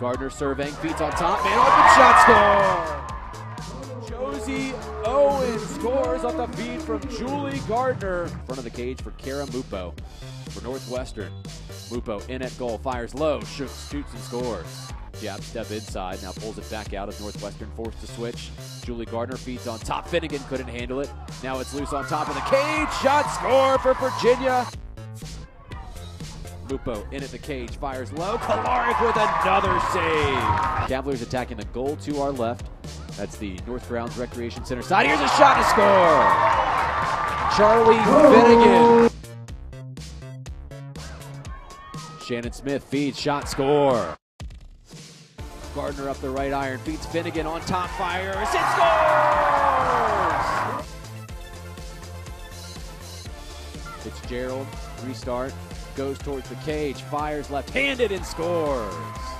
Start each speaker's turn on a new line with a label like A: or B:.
A: Gardner surveying, feeds on top, man, open shot, score! Josie Owen scores off the feed from Julie Gardner. In front of the cage for Kara Mupo for Northwestern. Mupo in at goal, fires low, shoots and scores. Jab step inside, now pulls it back out as Northwestern forced to switch. Julie Gardner feeds on top, Finnegan couldn't handle it. Now it's loose on top of the cage, shot, score for Virginia. Mupo in at the cage, fires low, Kolarik with another save. Cavaliers attacking the goal to our left. That's the North Grounds Recreation Center side. Here's a shot to score. Charlie Finnegan. Shannon Smith feeds, shot, score. Gardner up the right iron, feeds Finnegan on top, fires, it scores! Fitzgerald, restart, goes towards the cage, fires left-handed and scores.